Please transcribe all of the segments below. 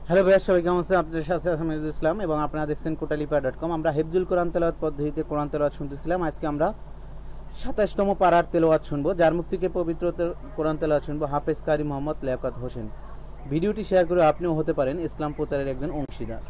হ্যালো ভাইয়া, সবাই কেমন আছেন? আপনাদের সাথে আছি আমি ইসলাম এবং আপনারা দেখছেন কোটালিপাড়া.com। আমরা হেফজুল কোরআন তেলাওয়াত পদ্ধতিতে কোরআন তেলাওয়াত শুনতেছিলাম। আজকে আমরা ২৭তম পারার তেলাওয়াত শুনবো, যার মুখ থেকে পবিত্র কোরআন তেলাওয়াত শুনবো হাফেজ কারি মোহাম্মদ লিয়াকত হোসেন। ভিডিওটি শেয়ার করে আপনিও হতে পারেন ইসলাম প্রচারের একজন অংশীদার।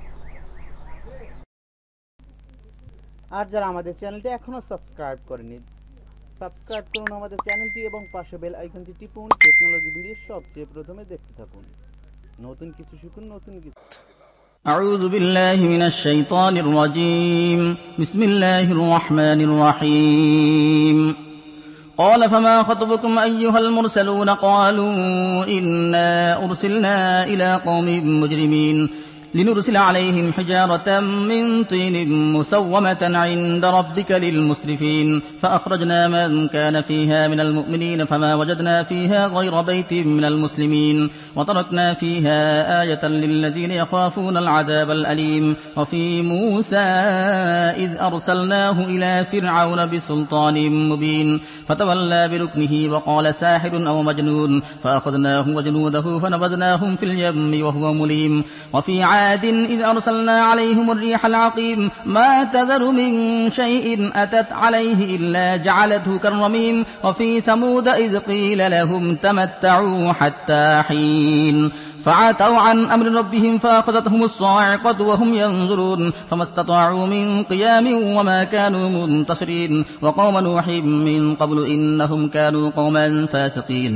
আর যারা আমাদের চ্যানেলটি এখনো সাবস্ক্রাইব করেনি, সাবস্ক্রাইব করুন আমাদের চ্যানেলটি এবং পাশে বেল আইকনটি টিপুন। টেকনোলজি ভিডিও সবচেয়ে প্রথমে দেখতে থাকুন। নতুন কিছু শিখুন, নতুন কিছু। أعوذ بالله من الشيطان الرجيم. بسم الله الرحمن الرحيم. قال فما خطبكم أيها المرسلون؟ قالوا إنا أرسلنا إلى قوم مجرمين لنرسل عليهم حجارة من طين مسومة عند ربك للمسرفين فأخرجنا من كان فيها من المؤمنين فما وجدنا فيها غير بيت من المسلمين وتركنا فيها آية للذين يخافون العذاب الأليم. وفي موسى إذ أرسلناه إلى فرعون بسلطان مبين فتولى بركنه وقال ساحر أو مجنون فأخذناه وجنوده فنبذناهم في اليم وهو مليم. وفي عاد إذ أرسلنا عليهم الريح العقيم ما تذر من شيء أتت عليه إلا جعلته كالرميم. وفي ثمود إذ قيل لهم تمتعوا حتى حين فعتوا عن أمر ربهم فأخذتهم الصاعقة وهم ينظرون فما استطاعوا من قيام وما كانوا منتصرين. وقوم نوح من قبل إنهم كانوا قوما فاسقين.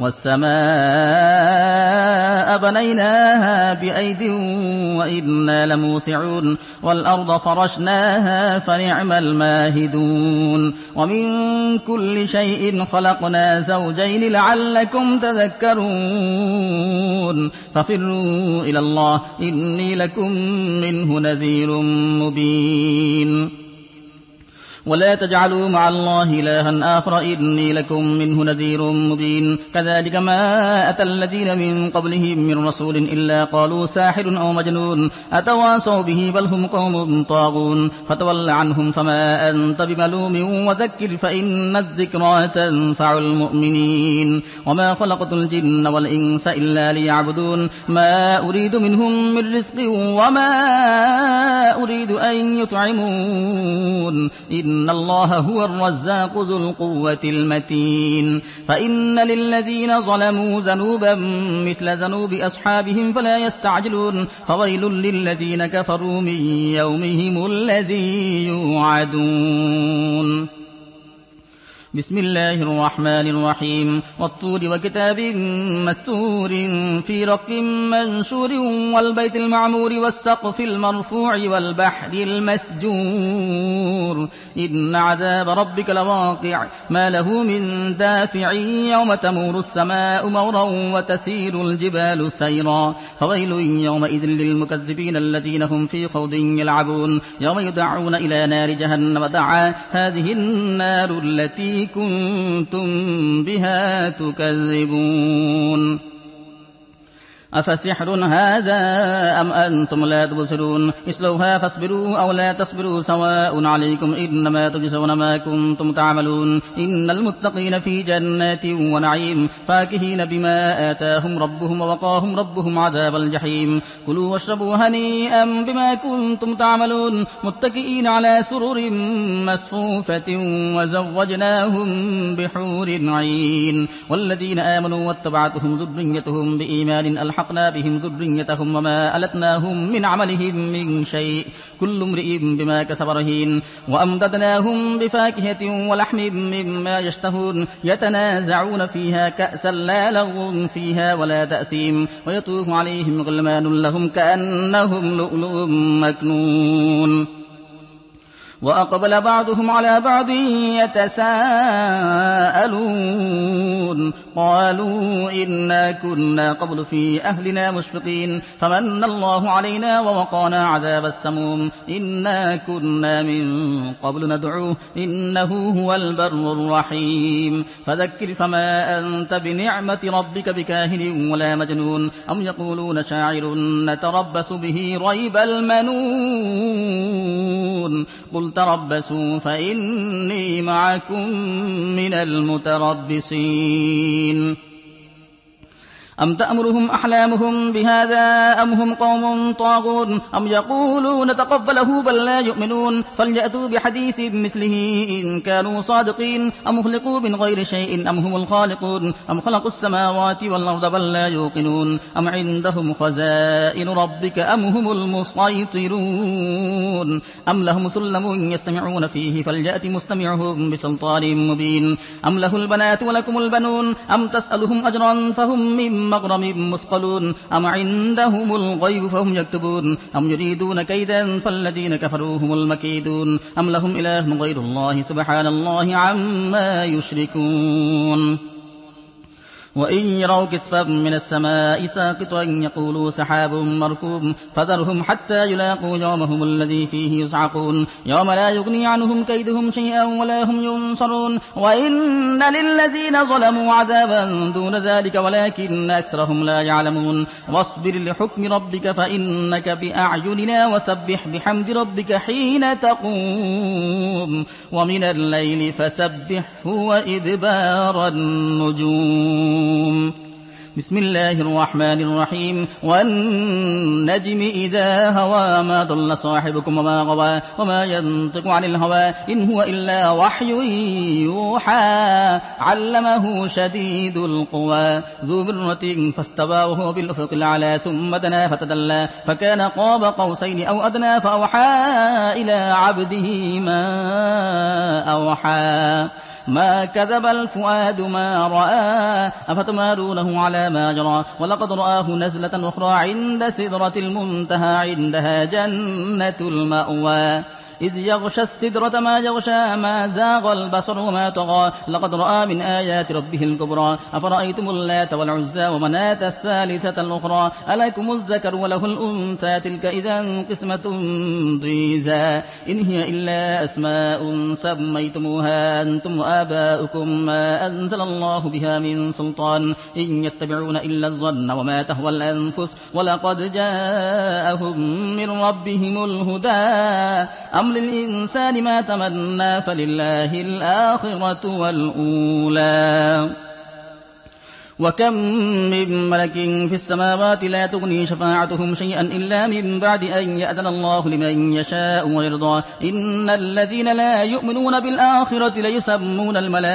والسماء بنيناها بأيد وإنا لموسعون والأرض فرشناها فنعم الماهدون. ومن كل شيء خلقنا زوجين لعلكم تذكرون ففروا إلى الله إني لكم منه نذير مبين. ولا تجعلوا مع الله إلها آخر إني لكم منه نذير مبين. كذلك ما أتى الذين من قبلهم من رسول إلا قالوا ساحر أو مجنون أتواصوا به بل هم قوم طاغون. فتول عنهم فما أنت بملوم وذكر فإن الذكرى تنفع المؤمنين. وما خلقت الجن والإنس إلا ليعبدون ما أريد منهم من رزق وما أريد أن يطعمون إن الله هو الرزاق ذو القوة المتين. فإن للذين ظلموا ذنوبا مثل ذنوب أصحابهم فلا يستعجلون فويل للذين كفروا من يومهم الذي يوعدون. بسم الله الرحمن الرحيم. والطور وكتاب مستور في رق منشور والبيت المعمور والسقف المرفوع والبحر المسجور إن عذاب ربك لواقع ما له من دافع يوم تمور السماء مورا وتسير الجبال سيرا فويل يومئذ للمكذبين الذين هم في خوض يلعبون. يوم يدعون إلى نار جهنم دعا هذه النار التي كنتم بها تكذبون. أفسحر هذا أم أنتم لا تبصرون اصلوها فاصبروا أو لا تصبروا سواء عليكم إنما تجزون ما كنتم تعملون. إن المتقين في جنات ونعيم فاكهين بما آتاهم ربهم ووقاهم ربهم عذاب الجحيم. كلوا واشربوا هنيئا بما كنتم تعملون متكئين على سرر مصفوفة وزوجناهم بحور عين. والذين آمنوا واتبعتهم ذريتهم بإيمان ألحقنا بهم ذريتهم وما ألتناهم من عملهم من شيء كل امرئ بما كسب رهين. وأمددناهم بفاكهة ولحم مما يشتهون يتنازعون فيها كأسا لا لغو فيها ولا تأثيم. ويطوف عليهم غلمان لهم كأنهم لؤلؤ مكنون. وأقبل بعضهم على بعض يتساءلون قالوا إنا كنا قبل في أهلنا مشفقين فمن الله علينا ووقانا عذاب السموم إنا كنا من قبل ندعوه إنه هو البر الرحيم. فذكر فما أنت بنعمة ربك بكاهن ولا مجنون أم يقولون شاعر نتربص به ريب المنون قل تربصوا فإني معكم من المتربصين. أم تأمرهم أحلامهم بهذا أم هم قوم طاغون أم يقولون تقبله بل لا يؤمنون فليأتوا بحديث مثله إن كانوا صادقين أم خلقوا من غير شيء أم هم الخالقون أم خلقوا السماوات والأرض بل لا يوقنون أم عندهم خزائن ربك أم هم المسيطرون أم لهم سلم يستمعون فيه فليأت مستمعهم بسلطان مبين أم له البنات ولكم البنون أم تسألهم أجرا فهم من مغرم مثقلون أم عندهم الغيب فهم يكتبون أم يريدون كيدا فالذين كفروا هم المكيدون أم لهم إله غير الله سبحان الله عما يشركون وإن يروا كسفا من السماء ساقطا يقولوا سحاب مركوم فذرهم حتى يلاقوا يومهم الذي فيه يصعقون يوم لا يغني عنهم كيدهم شيئا ولا هم ينصرون وإن للذين ظلموا عذابا دون ذلك ولكن أكثرهم لا يعلمون واصبر لحكم ربك فإنك بأعيننا وسبح بحمد ربك حين تقوم ومن الليل فسبحه وإدبار النجوم بسم الله الرحمن الرحيم والنجم إذا هوى ما ضل صاحبكم وما غوى وما ينطق عن الهوى إن هو إلا وحي يوحى علمه شديد القوى ذو مرة فاستوى وهو بالأفق الأعلى ثم دنا فتدلى فكان قاب قوسين أو أدنى فأوحى إلى عبده ما أوحى ما كذب الفؤاد ما رأى أفتمارونه على ما جرى ولقد رآه نزلة أخرى عند سدرة المنتهى عندها جنة المأوى إذ يغشى السدرة ما يغشى ما زاغ البصر وما طغى لقد رأى من آيات ربه الكبرى أفرأيتم اللات والعزى ومناة الثالثة الأخرى ألكم الذكر وله الأنثى تلك إذا قسمة ضيزى إن هي إلا أسماء سميتموها أنتم وآباؤكم ما أنزل الله بها من سلطان إن يتبعون إلا الظن وما تهوى الأنفس ولقد جاءهم من ربهم الهدى أم للإنسان ما تمنى فلله الآخرة والأولى وكم من ملك في السماوات لا تغني شفاعتهم شيئا إلا من بعد أن يأذن الله لمن يشاء ويرضى إن الذين لا يؤمنون بالآخرة ليسمون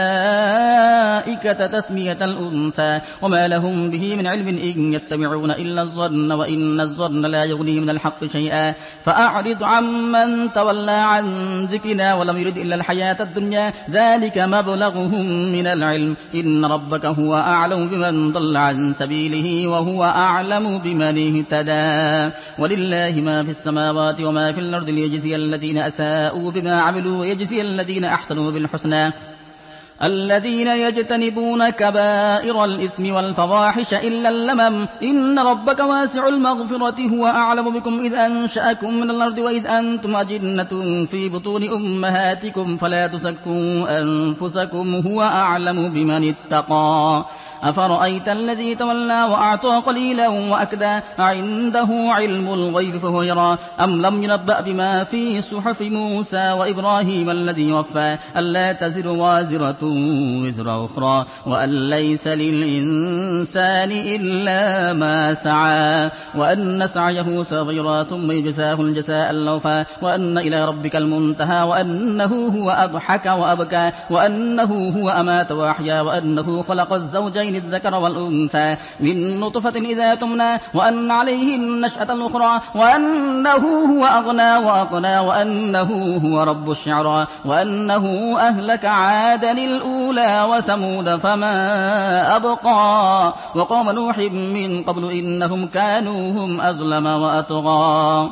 الملائكة تسمية الأنثى وما لهم به من علم إن يتبعون إلا الظن وإن الظن لا يغني من الحق شيئا فأعرض عمن تولى عن ذكرنا ولم يرد إلا الحياة الدنيا ذلك مبلغهم من العلم إن ربك هو أعلم بمن ضل عن سبيله وهو أعلم بمن اهتدى ولله ما في السماوات وما في الأرض ليجزي الذين أساءوا بما عملوا ويجزي الذين أحسنوا بالحسنى الذين يجتنبون كبائر الإثم والفواحش إلا اللمم إن ربك واسع المغفرة هو أعلم بكم إذ أنشأكم من الأرض وإذ أنتم أجنة في بطون أمهاتكم فلا تزكوا أنفسكم هو أعلم بمن اتقى أفرأيت الذي تولى وأعطى قليلا وأكدى عنده علم الغيب فهو يرى أم لم ينبأ بما في صحف موسى وإبراهيم الذي وفى ألا تزر وازرة وزر أخرى وأن ليس للإنسان إلا ما سعى وأن سعيه سوف يرى ثم يجزاه الجزاء الأوفى وأن إلى ربك المنتهى وأنه هو أضحك وأبكى وأنه هو أمات وأحيا وأنه خلق الزوجين الذكر والأنثى من نطفة إذا تمنى وأن عليه النشأة الأخرى وأنه هو أغنى وأقنى وأنه هو رب الشعرى وأنه أهلك عادا الأولى وثمود فما أبقى وقوم نوح من قبل إنهم كانوا هم أظلم وأطغى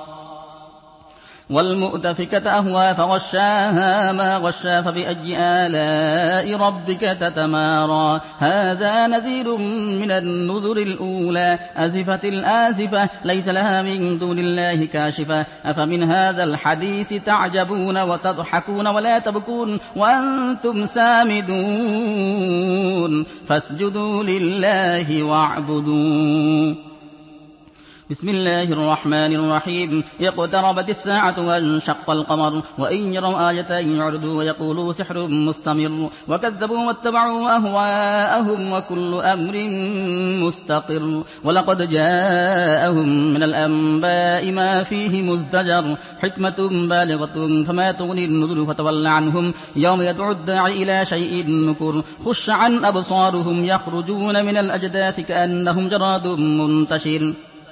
والمؤتفكة أهوى فغشاها ما غشا فبأي آلاء ربك تتمارى هذا نذير من النذر الأولى أزفت الآزفة ليس لها من دون الله كاشفة أفمن هذا الحديث تعجبون وتضحكون ولا تبكون وأنتم سامدون فاسجدوا لله واعبدوا بسم الله الرحمن الرحيم اقتربت الساعة وانشق القمر وإن يروا آية يعرضوا ويقولوا سحر مستمر وكذبوا واتبعوا أهواءهم وكل أمر مستقر ولقد جاءهم من الأنباء ما فيه مزدجر حكمة بالغة فما تغني النذر فتول عنهم يوم يدعو الداعي إلى شيء نكر خش عن أبصارهم يخرجون من الأجداث كأنهم جراد منتشر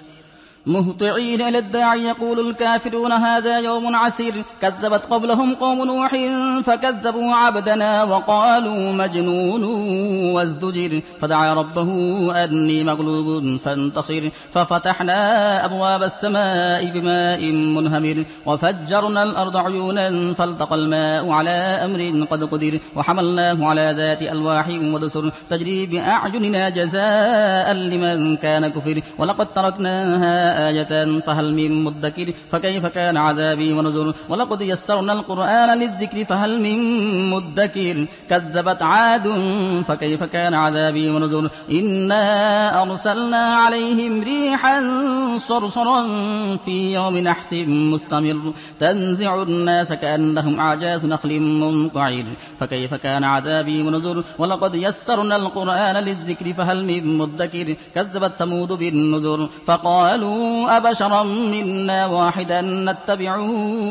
مهطعين إلى الداعي يقول الكافرون هذا يوم عسير كذبت قبلهم قوم نوح فكذبوا عبدنا وقالوا مجنون وازدجر فدعا ربه أني مغلوب فانتصر ففتحنا أبواب السماء بماء منهمر وفجرنا الأرض عيونا فالتقى الماء على أمر قد قدر وحملناه على ذات ألواح ودسر تجري بأعيننا جزاء لمن كان كفر ولقد تركناها آية فهل من مدكر فكيف كان عذابي ونذر ولقد يسرنا القرآن للذكر فهل من مدكر كذبت عاد فكيف كان عذابي ونذر إنا أرسلنا عليهم ريحا صرصرا في يوم نحس مستمر تنزع الناس كأنهم أعجاز نخل منقعر فكيف كان عذابي ونذر ولقد يسرنا القرآن للذكر فهل من مدكر كذبت ثمود بالنذر فقالوا أبشرا منا واحدا نتبعه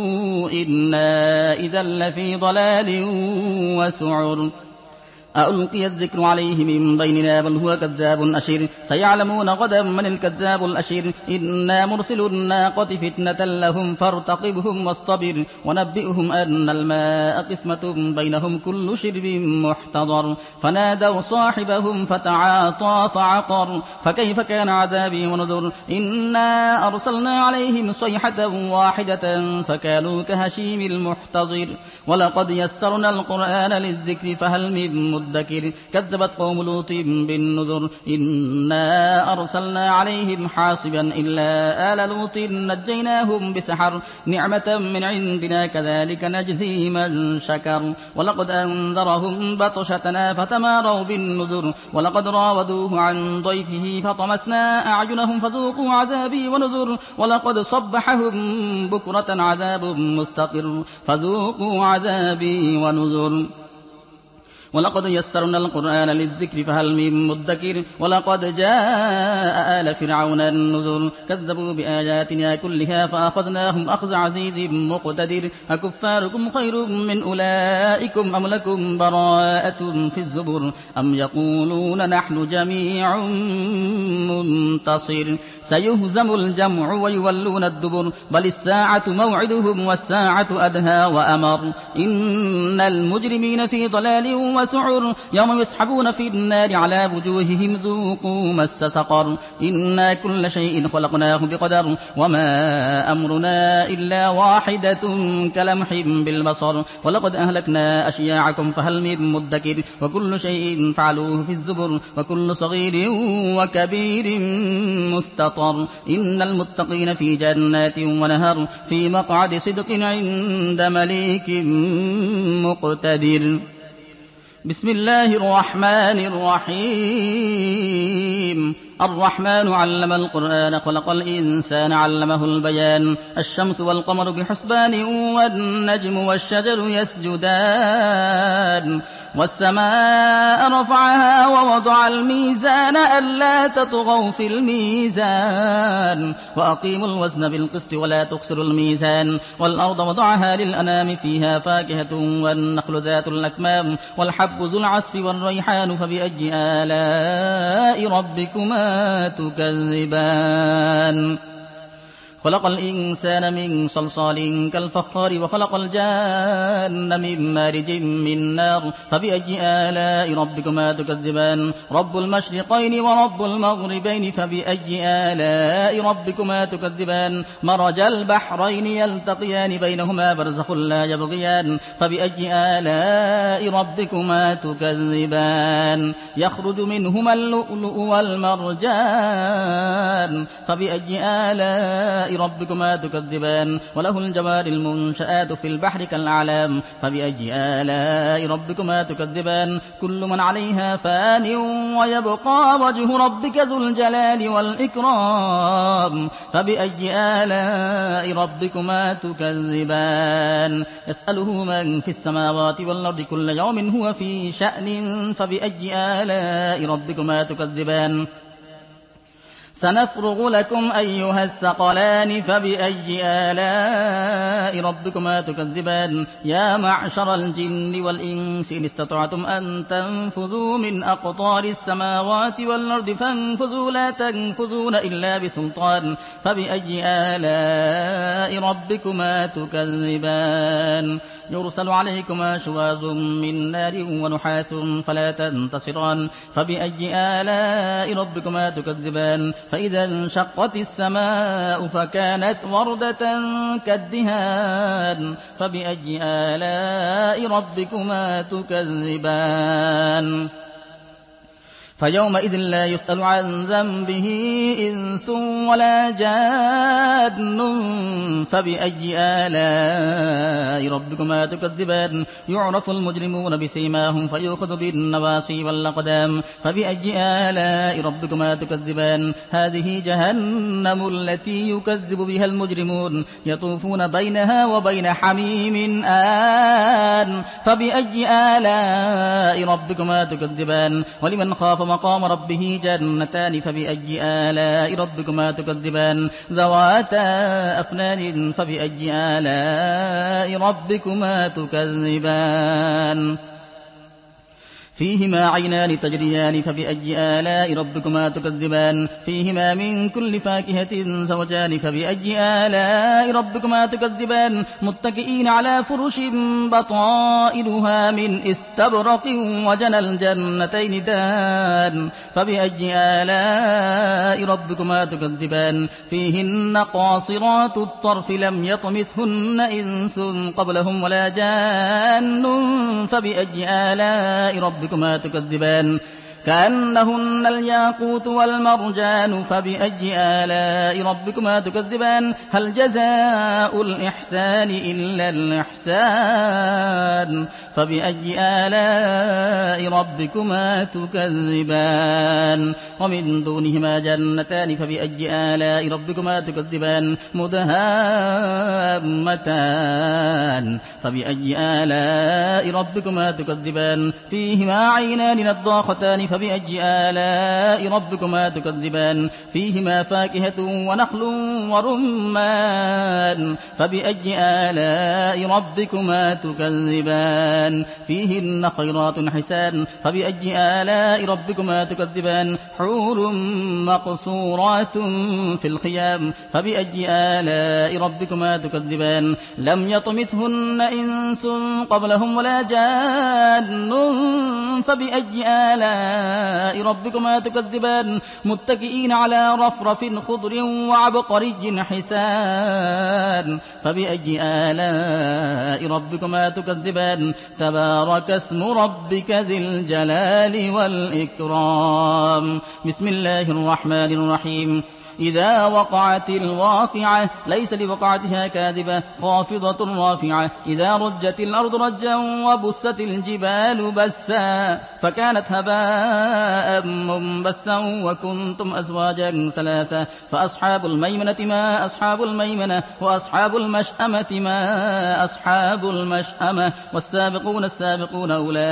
إنا إذا لفي ضلال وسعر ألقي الذكر عليه من بيننا بل هو كذاب أشير سيعلمون غدا من الكذاب الأشير إنا مرسل الناقة فتنة لهم فارتقبهم واصطبر ونبئهم أن الماء قسمة بينهم كل شرب محتضر فنادوا صاحبهم فتعاطى فعقر فكيف كان عذابي ونذر إنا أرسلنا عليهم صيحة واحدة فكانوا كهشيم المحتضر ولقد يسرنا القرآن للذكر فهل من مدكر كذبت قوم لوط بالنذر إنا أرسلنا عليهم حاصبا إلا آل لوط نجيناهم بسحر نعمة من عندنا كذلك نجزي من شكر ولقد أنذرهم بطشتنا فتماروا بالنذر ولقد راودوه عن ضيفه فطمسنا أعينهم فذوقوا عذابي ونذر ولقد صبحهم بكرة عذاب مستقر فذوقوا عذابي ونذر ولقد يسرنا القرآن للذكر فهل من مدكر ولقد جاء آل فرعون النذر كذبوا بآياتنا كلها فأخذناهم أخذ عزيز مقتدر أكفاركم خير من أولئكم أم لكم براءة في الزبر أم يقولون نحن جميع منتصر سيهزم الجمع ويولون الدبر بل الساعة موعدهم والساعة أدهى وأمر إن المجرمين في ضلال وسعر يوم يسحبون في النار على وجوههم ذوقوا مس سقر إنا كل شيء خلقناه بقدر وما أمرنا إلا واحدة كلمح بالبصر ولقد أهلكنا أشياعكم فهل من مدكر وكل شيء فعلوه في الزبر وكل صغير وكبير مستطر إن المتقين في جنات ونهر في مقعد صدق عند مليك مقتدر بسم الله الرحمن الرحيم الرحمن علم القرآن خلق الإنسان علمه البيان الشمس والقمر بحسبان والنجم والشجر يسجدان والسماء رفعها ووضع الميزان ألا تطغوا في الميزان وأقيموا الوزن بالقسط ولا تخسروا الميزان والأرض وضعها للأنام فيها فاكهة والنخل ذات الأكمام والحب ذو العصف والريحان فبأي آلاء ربكما تكذبان خلق الإنسان من صلصال كالفخار وخلق الجان من مارج من نار فبأي آلاء ربكما تكذبان رب المشرقين ورب المغربين فبأي آلاء ربكما تكذبان مرج البحرين يلتقيان بينهما برزخ لا يبغيان فبأي آلاء ربكما تكذبان يخرج منهما اللؤلؤ والمرجان فبأي آلاء آلاء ربكما تكذبان وله الجوار المنشآت في البحر كالأعلام فبأي آلاء ربكما تكذبان كل من عليها فان ويبقى وجه ربك ذو الجلال والإكرام فبأي آلاء ربكما تكذبان يسأله من في السماوات والأرض كل يوم هو في شأن فبأي آلاء ربكما تكذبان سنفرغ لكم أيها الثقلان فبأي آلاء ربكما تكذبان يا معشر الجن والإنس إن استطعتم أن تنفذوا من أقطار السماوات والأرض فانفذوا لا تنفذون إلا بسلطان فبأي آلاء ربكما تكذبان يرسل عليكما شواظ من نار ونحاس فلا تنتصران فبأي آلاء ربكما تكذبان فإذا انشقت السماء فكانت وردة كالدهان فبأي آلاء ربكما تكذبان فيومئذ لا يسأل عن ذنبه إنس ولا جان فبأي آلاء ربكما تكذبان يعرف المجرمون بسيماهم فيؤخذ بالنواصي والأقدام فبأي آلاء ربكما تكذبان هذه جهنم التي يكذب بها المجرمون يطوفون بينها وبين حميم آن فبأي آلاء ربكما تكذبان ولمن خاف مقام ربه جنتان فبأي آلاء ربكما تكذبان ذواتا أفنان فبأي آلاء ربكما تكذبان فيهما عينان تجريان فبأي آلاء ربكما تكذبان فيهما من كل فاكهة زوجان فبأي آلاء ربكما تكذبان متكئين على فرش بطائنها من استبرق وجنى الجنتين دان فبأي آلاء ربكما تكذبان فيهن قاصرات الطرف لم يطمثهن إنس قبلهم ولا جان فبأي آلاء ربكما تكذبان كأنهن الياقوت والمرجان فبأي آلاء ربكما تكذبان هل جزاء الإحسان إلا الإحسان فبأي آلاء ربكما تكذبان ومن دونهما جنتان فبأي آلاء ربكما تكذبان مدهامتان فبأي آلاء ربكما تكذبان فيهما عينان نضاختان فبأي آلاء ربكما تكذبان فيهما فاكهة ونخل ورمان فبأي آلاء ربكما تكذبان فيهن خيرات حسان فبأي آلاء ربكما تكذبان حور مقصورات في الخيام فبأي آلاء ربكما تكذبان لم يطمثهن إنس قبلهم ولا جان فبأي آلاء ربكما تكذبان متكئين على رفرف خضر وعبقري حسان فبأي آلاء ربكما تكذبان تبارك اسم ربك ذي الجلال والإكرام بسم الله الرحمن الرحيم إذا وقعت الواقعة ليس لوقعتها كاذبة خافضة رافعة إذا رجت الأرض رجا وبست الجبال بسا فكانت هباء منبثا وكنتم أزواجا ثلاثة فأصحاب الميمنة ما أصحاب الميمنة وأصحاب المشأمة ما أصحاب المشأمة والسابقون السابقون أولئك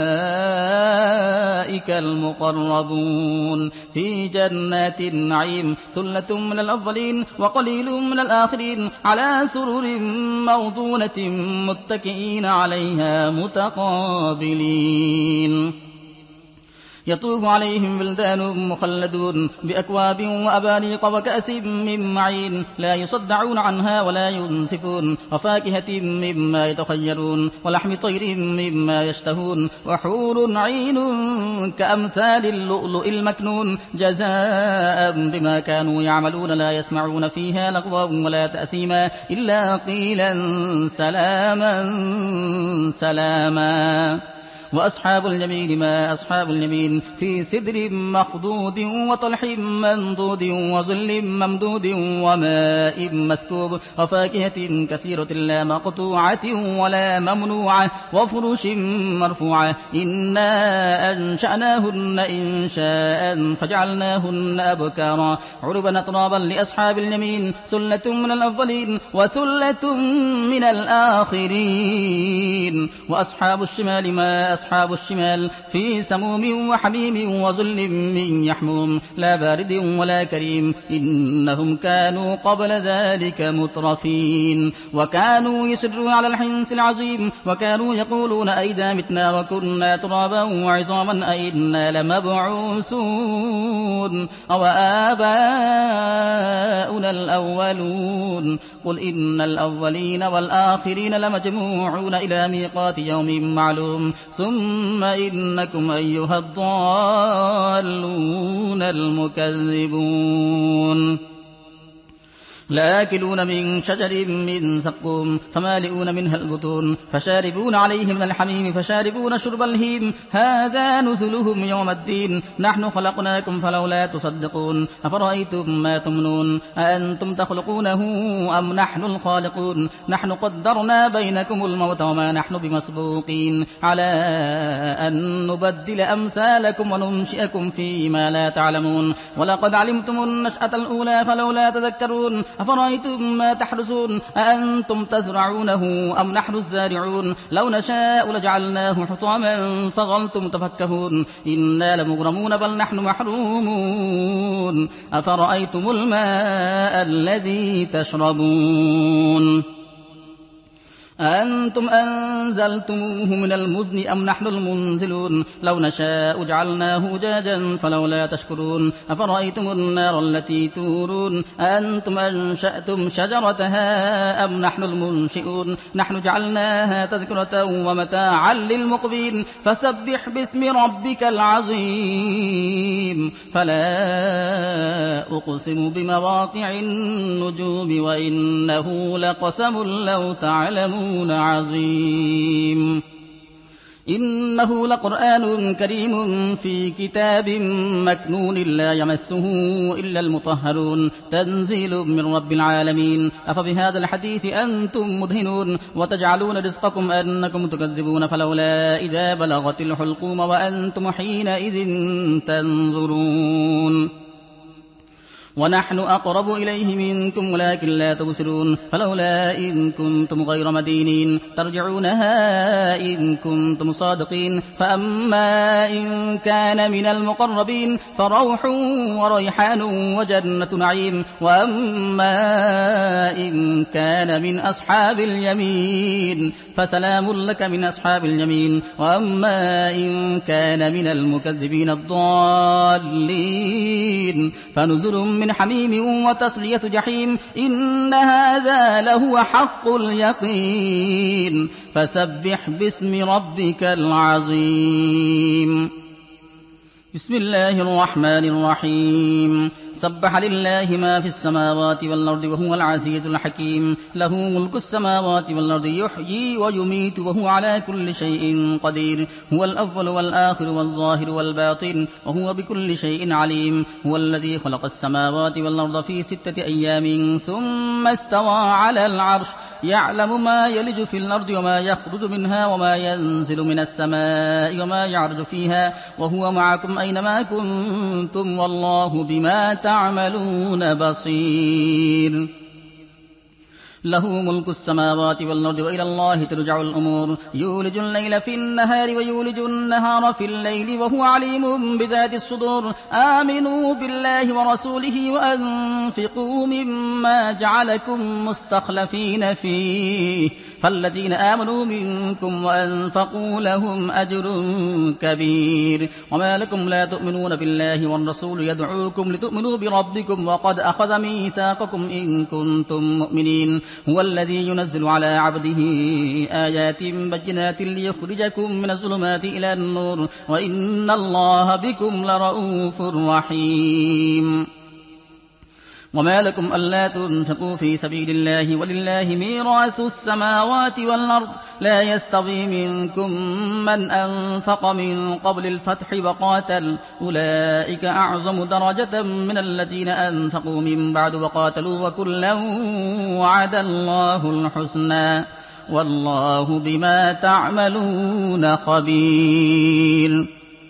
المقربون في جنات النعيم ثلة من الأولين وقليل من الآخرين على سرر موضونة متكئين عليها متقابلين يطوف عليهم بلدان مخلدون بأكواب وأبانيق وكأس من معين لا يصدعون عنها ولا ينسفون وفاكهة مما يتخيرون ولحم طير مما يشتهون وحور عين كأمثال اللؤلؤ المكنون جزاء بما كانوا يعملون لا يسمعون فيها لغوا ولا تأثيما إلا قيلا سلاما سلاما وأصحاب اليمين ما أصحاب اليمين في سدر مخضود وطلح منضود وظل ممدود وماء مسكوب وفاكهة كثيرة لا مقطوعة ولا ممنوعة وفرش مرفوعة إنا أنشأناهن إنشاء فجعلناهن أبكارا عربا أترابا لأصحاب اليمين ثلة من الأولين وثلة من الآخرين وأصحاب الشمال ما أصحاب الشمال في سموم وحميم وظل من يحموم لا بارد ولا كريم إنهم كانوا قبل ذلك مترفين وكانوا يسرون على الحنث العظيم وكانوا يقولون أئذا متنا وكنا ترابا وعظاما أئنا لمبعوثون أو آباؤنا الأولون قل إن الأولين والآخرين لمجموعون إلى ميقات يوم معلوم ثم إنكم أيها الضالون المكذبون لآكلون من شجر من زقوم فمالئون منها البطون فشاربون عليه من الحميم فشاربون شرب الهيم هذا نزلهم يوم الدين نحن خلقناكم فلولا تصدقون أفرأيتم ما تمنون أأنتم تخلقونه أم نحن الخالقون نحن قدرنا بينكم الموت وما نحن بمسبوقين على أن نبدل أمثالكم وننشئكم فيما لا تعلمون ولقد علمتم النشأة الأولى فلولا تذكرون أفرأيتم ما تحرسون أأنتم تزرعونه أم نحن الزارعون لو نشاء لجعلناه حطاما فظلتم تفكهون إنا لمغرمون بل نحن محرومون أفرأيتم الماء الذي تشربون أأنتم أنزلتموه من المزن أم نحن المنزلون لو نشاء جعلناه أجاجا فلولا تشكرون أفرأيتم النار التي تورون أأنتم أنشأتم شجرتها أم نحن المنشئون نحن جعلناها تذكرة ومتاعا للمقبين فسبح باسم ربك العظيم فلا أقسم بمواقع النجوم وإنه لقسم لو تعلمون عظيم إنه لقرآن كريم في كتاب مكنون لا يمسه إلا المطهرون تنزيل من رب العالمين أفبهذا الحديث أنتم مدهنون وتجعلون رزقكم أنكم تكذبون فلولا إذا بلغت الحلقوم وأنتم حينئذ تنظرون ونحن أقرب إليه منكم ولكن لا تبصرون فلولا إن كنتم غير مدينين ترجعونها إن كنتم صادقين فأما إن كان من المقربين فروح وريحان وجنة نعيم وأما إن كان من أصحاب اليمين فسلام لك من أصحاب اليمين وأما إن كان من المكذبين الضالين فنزل من حميم وتصلية جحيم إن هذا لهو حق اليقين فسبح باسم ربك العظيم بسم الله الرحمن الرحيم سبح لله ما في السماوات والأرض وهو العزيز الحكيم له ملك السماوات والأرض يحيي ويميت وهو على كل شيء قدير هو الأول والآخر والظاهر والباطن وهو بكل شيء عليم هو الذي خلق السماوات والأرض في 6 أيام ثم استوى على العرش يعلم ما يلج في الأرض وما يخرج منها وما ينزل من السماء وما يعرج فيها وهو معكم أينما كنتم والله بما تعملون بصير له ملك السماوات والأرض وإلى الله ترجع الأمور يولج الليل في النهار ويولج النهار في الليل وهو عليم بذات الصدور آمنوا بالله ورسوله وأنفقوا مما جعلكم مستخلفين فيه فالذين آمنوا منكم وأنفقوا لهم أجر كبير وما لكم لا تؤمنون بالله والرسول يدعوكم لتؤمنوا بربكم وقد أخذ ميثاقكم إن كنتم مؤمنين هو الذي ينزل على عبده آيات بينات ليخرجكم من الظلمات إلى النور وإن الله بكم لرؤوف رحيم وما لكم ألا تنفقوا في سبيل الله ولله ميراث السماوات والأرض لا يستوي منكم من أنفق من قبل الفتح وقاتل أولئك أعظم درجة من الذين أنفقوا من بعد وقاتلوا وكلا وعد الله الحسنى والله بما تعملون خبير.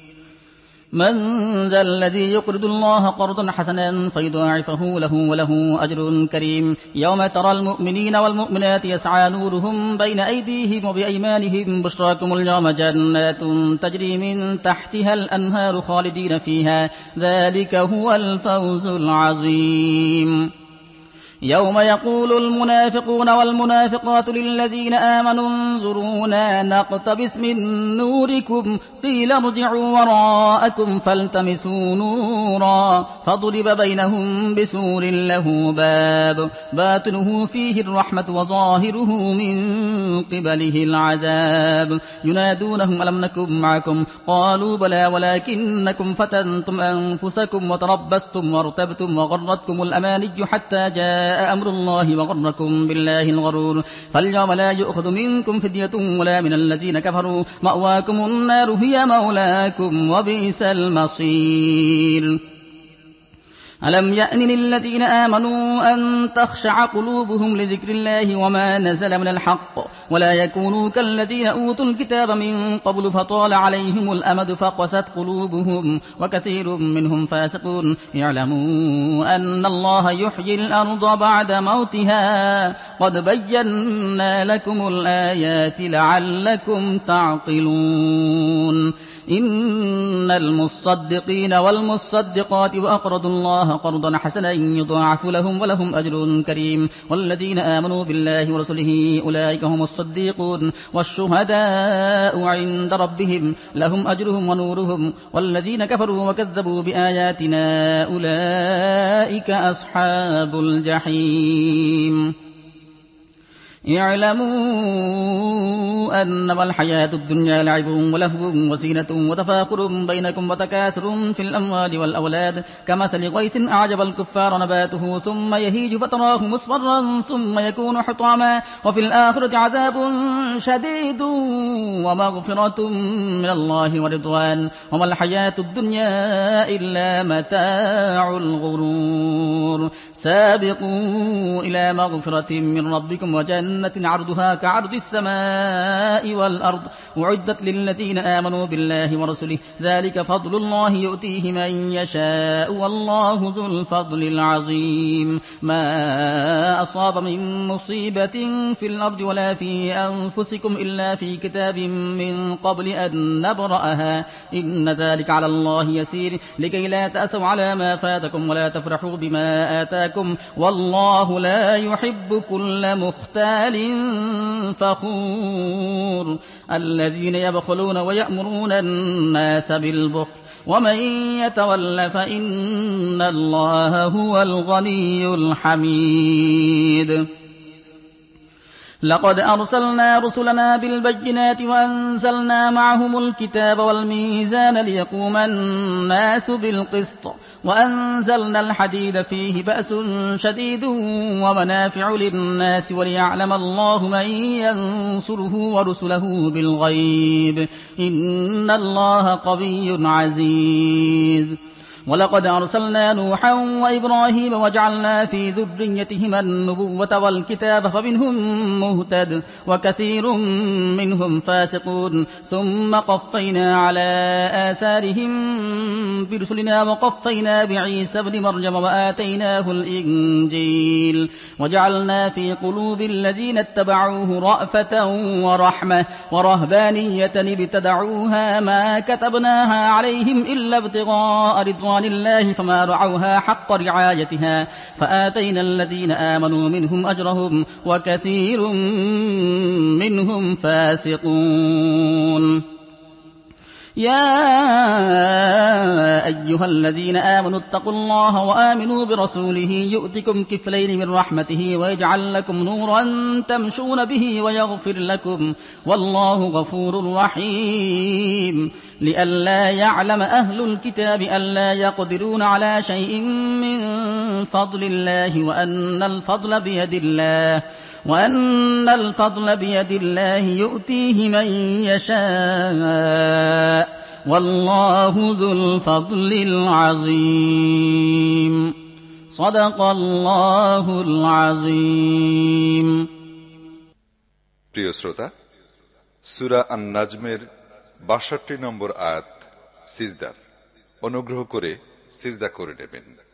من ذا الذي يقرض الله قرضا حسنا فيضاعفه له وله أجر كريم. يوم ترى المؤمنين والمؤمنات يسعى نورهم بين أيديهم وبأيمانهم بشراكم اليوم جنات تجري من تحتها الأنهار خالدين فيها ذلك هو الفوز العظيم. يوم يقول المنافقون والمنافقات للذين آمنوا انظرونا نقتبس من نوركم قيل ارجعوا وراءكم فالتمسوا نورا فضرب بينهم بسور له باب باطنه فيه الرحمة وظاهره من قبله العذاب ينادونهم ألم نكن معكم قالوا بلى ولكنكم فتنتم أنفسكم وتربصتم وارتبتم وغرتكم الأماني حتى جاء أمر الله وغركم بالله الغرور فاليوم لا يؤخذ منكم فدية ولا من الذين كفروا مأواكم النار هي مولاكم وبئس المصير. ألم يأن للذين آمنوا أن تخشع قلوبهم لذكر الله وما نزل من الحق ولا يكونوا كالذين أوتوا الكتاب من قبل فطال عليهم الأمد فقست قلوبهم وكثير منهم فاسقون. يعلموا أن الله يحيي الأرض بعد موتها قد بينا لكم الآيات لعلكم تعقلون. إن المصدقين والمصدقات وأقرضوا الله قرضا حسنا يضاعف لهم ولهم أجر كريم. والذين آمنوا بالله ورسله أولئك هم الصديقون والشهداء عند ربهم لهم أجرهم ونورهم والذين كفروا وكذبوا بآياتنا أولئك أصحاب الجحيم. اعلموا أنما الحياة الدنيا لعب ولهو وزينة وتفاخر بينكم وتكاثر في الأموال والأولاد كمثل غيث أعجب الكفار نباته ثم يهيج فتراه مصفرا ثم يكون حطاما وفي الآخرة عذاب شديد ومغفرة من الله ورضوان وما الحياة الدنيا إلا متاع الغرور. سابقوا إلى مغفرة من ربكم وجنة عرضها كعرض السماء والأرض أعدت للذين آمنوا بالله ورسله ذلك فضل الله يؤتيه من يشاء والله ذو الفضل العظيم. ما أصاب من مصيبة في الأرض ولا في أنفسكم إلا في كتاب من قبل أن نبرأها إن ذلك على الله يسير لكي لا تأسوا على ما فاتكم ولا تفرحوا بما آتاكم والله لا يحب كل مختال فخور. الذين يبخلون ويأمرون الناس بالبخل ومن يتول فإن الله هو الغني الحميد. لقد أرسلنا رسلنا بالبينات وأنزلنا معهم الكتاب والميزان ليقوم الناس بالقسط وأنزلنا الحديد فيه بأس شديد ومنافع للناس وليعلم الله من ينصره ورسله بالغيب إن الله قوي عزيز. ولقد أرسلنا نوحا وإبراهيم وجعلنا في ذريتهما النبوة والكتاب فمنهم مهتد وكثير منهم فاسقون ثم قفينا على آثارهم برسلنا وقفينا بعيسى ابن مريم وآتيناه الإنجيل وجعلنا في قلوب الذين اتبعوه رأفة ورحمة ورهبانية ابتدعوها ما كتبناها عليهم إلا ابتغاء رضوان الله فما رعوها حق رعايتها فآتينا الذين آمنوا منهم أجرهم وكثير منهم فاسقون. يا أيها الذين آمنوا اتقوا الله وآمنوا برسوله يؤتكم كفلين من رحمته ويجعل لكم نورا تمشون به ويغفر لكم والله غفور رحيم لئلا يعلم أهل الكتاب ألا يقدرون على شيء من فضل الله وأن الفضل بيد الله يؤتيه من يشاء والله ذو الفضل العظيم صدق الله العظيم প্রিয় শ্রোতা, সূরা আন-নাজমের 62 নম্বর আয়াত সিজদার। অনুগ্রহ করে সিজদা করে নেবেন।